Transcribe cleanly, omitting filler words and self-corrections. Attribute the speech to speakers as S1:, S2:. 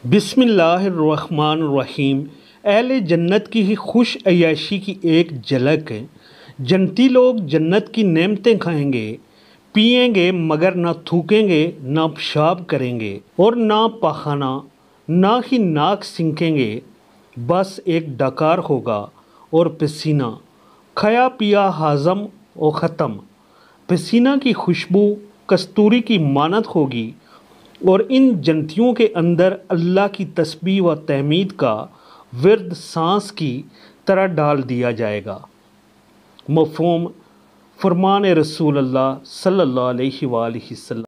S1: बिस्मिल्लाहिर्रहमानिर्रहीम। अहले जन्नत की ही खुश अय्याशी की एक झलक है। जन्नती लोग जन्नत की नेमतें खाएंगे, पिएंगे, मगर ना थूकेंगे, ना पेशाब करेंगे और ना पखाना, ना ही नाक सिंकेंगे। बस एक डकार होगा और पसीना, खाया पिया हाजम और ख़त्म। पसीना की खुशबू कस्तूरी की मानत होगी और इन जन्नतियों के अंदर अल्लाह की तस्बीह व तहमीद का विर्द सांस की तरह डाल दिया जाएगा। मफ़हूम फरमान रसूल अल्लाह सल्लल्लाहु अलैहि वसल्लम।